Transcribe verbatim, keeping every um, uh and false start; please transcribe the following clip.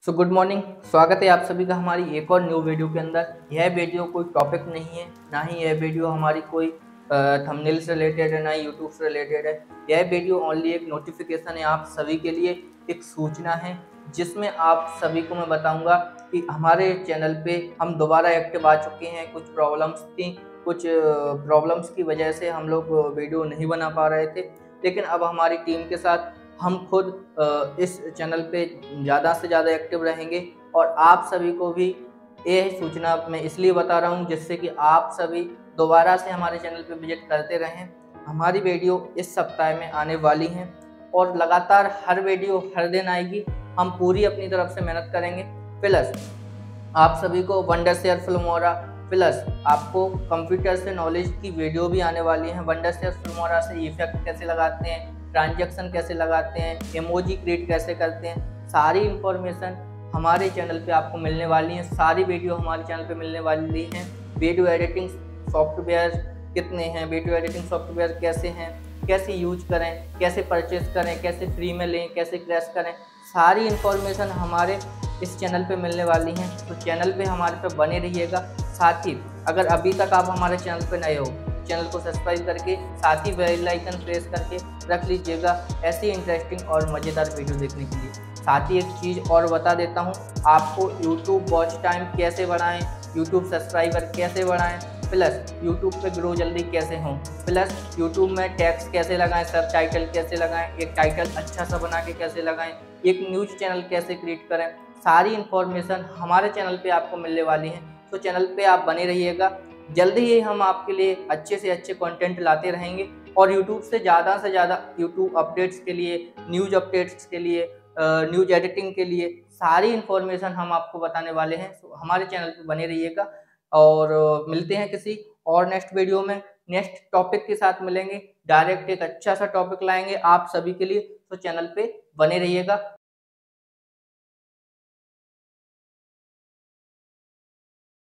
So good morning. स्वागत है आप सभी का हमारी एक और न्यू वीडियो के अंदर। यह वीडियो कोई टॉपिक नहीं है, ना ही यह वीडियो हमारी कोई थंबनेल से रिलेटेड है, ना ही यूट्यूब से रिलेटेड है। यह वीडियो ओनली एक नोटिफिकेशन है आप सभी के लिए, एक सूचना है जिसमें आप सभी को मैं बताऊंगा कि हमारे चैनल पे हम दोबारा एक्टिव आ चुके हैं। कुछ प्रॉब्लम्स थी, कुछ प्रॉब्लम्स की वजह से हम लोग वीडियो नहीं बना पा रहे थे, लेकिन अब हमारी टीम के साथ हम खुद इस चैनल पे ज़्यादा से ज़्यादा एक्टिव रहेंगे और आप सभी को भी यह सूचना मैं इसलिए बता रहा हूँ जिससे कि आप सभी दोबारा से हमारे चैनल पे विजिट करते रहें। हमारी वीडियो इस सप्ताह में आने वाली हैं और लगातार हर वीडियो हर दिन आएगी। हम पूरी अपनी तरफ से मेहनत करेंगे। प्लस आप सभी को वंडर शेयर फिल्मोरा, प्लस आपको कंप्यूटर से नॉलेज की वीडियो भी आने वाली है। वंडर शेयर फिल्मोरा से इफेक्ट कैसे लगाते हैं, ट्रांजैक्शन कैसे लगाते हैं, इमोजी क्रिएट कैसे करते हैं, सारी इंफॉर्मेशन हमारे चैनल पे आपको मिलने वाली है। सारी वीडियो हमारे चैनल पे मिलने वाली हैं। वीडियो एडिटिंग सॉफ्टवेयर कितने हैं, वीडियो एडिटिंग सॉफ्टवेयर कैसे हैं, कैसे यूज करें, कैसे परचेस करें, कैसे फ्री में लें, कैसे क्रैश करें, सारी इंफॉर्मेशन हमारे इस चैनल पे मिलने वाली हैं। तो चैनल पे हमारे पे बने रहिएगा। साथ ही अगर अभी तक आप हमारे चैनल पे नए हो, चैनल को सब्सक्राइब करके साथ ही बेल आइकन प्रेस करके रख लीजिएगा ऐसी इंटरेस्टिंग और मज़ेदार वीडियो देखने के लिए। साथ ही एक चीज़ और बता देता हूँ आपको, यूट्यूब वॉच टाइम कैसे बढ़ाएं, यूट्यूब सब्सक्राइबर कैसे बढ़ाएं, प्लस यूट्यूब पे ग्रो जल्दी कैसे हों, प्लस यूट्यूब में टैग्स कैसे लगाएं, सब टाइटल कैसे लगाएं, एक टाइटल अच्छा सा बना के कैसे लगाएं, एक न्यूज़ चैनल कैसे क्रिएट करें, सारी इन्फॉर्मेशन हमारे चैनल पे आपको मिलने वाली है। तो चैनल पे आप बने रहिएगा। जल्दी ही हम आपके लिए अच्छे से अच्छे कंटेंट लाते रहेंगे और यूट्यूब से ज़्यादा से ज़्यादा यूट्यूब अपडेट्स के लिए, न्यूज़ अपडेट्स के लिए, न्यूज़ एडिटिंग के लिए सारी इन्फॉर्मेशन हम आपको बताने वाले हैं। तो हमारे चैनल पे बने रहिएगा और मिलते हैं किसी और नेक्स्ट वीडियो में। नेक्स्ट टॉपिक के साथ मिलेंगे, डायरेक्ट एक अच्छा सा टॉपिक लाएंगे आप सभी के लिए। तो चैनल पे बने रहिएगा।